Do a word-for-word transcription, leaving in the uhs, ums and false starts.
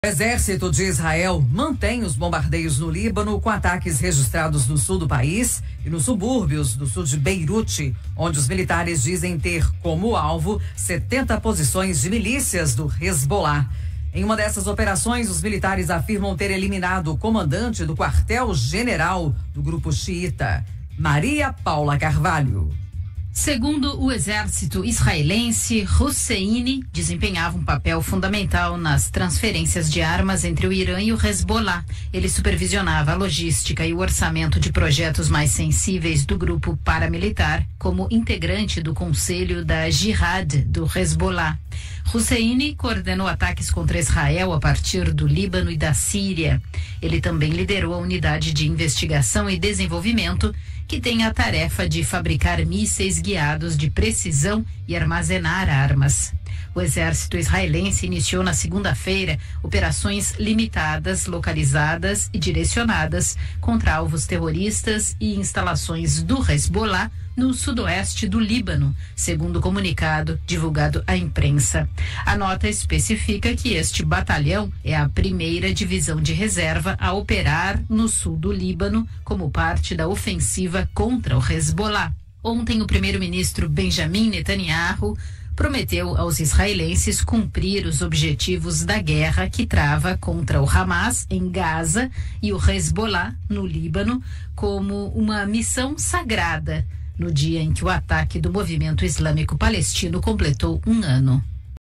O exército de Israel mantém os bombardeios no Líbano com ataques registrados no sul do país e nos subúrbios do sul de Beirute, onde os militares dizem ter como alvo setenta posições de milícias do Hezbollah. Em uma dessas operações, os militares afirmam ter eliminado o comandante do quartel-general do grupo xiita, Maria Paula Carvalho. Segundo o exército israelense, Husseini desempenhava um papel fundamental nas transferências de armas entre o Irã e o Hezbollah. Ele supervisionava a logística e o orçamento de projetos mais sensíveis do grupo paramilitar, como integrante do conselho da Jihad do Hezbollah. Husseini coordenou ataques contra Israel a partir do Líbano e da Síria. Ele também liderou a unidade de investigação e desenvolvimento, que tem a tarefa de fabricar mísseis guiados de precisão e armazenar armas. O exército israelense iniciou na segunda-feira operações limitadas, localizadas e direcionadas contra alvos terroristas e instalações do Hezbollah no sudoeste do Líbano, segundo o comunicado divulgado à imprensa. A nota especifica que este batalhão é a primeira divisão de reserva a operar no sul do Líbano como parte da ofensiva contra o Hezbollah. Ontem, o primeiro-ministro Benjamin Netanyahu prometeu aos israelenses cumprir os objetivos da guerra que trava contra o Hamas em Gaza e o Hezbollah no Líbano como uma missão sagrada, no dia em que o ataque do movimento islâmico palestino completou um ano.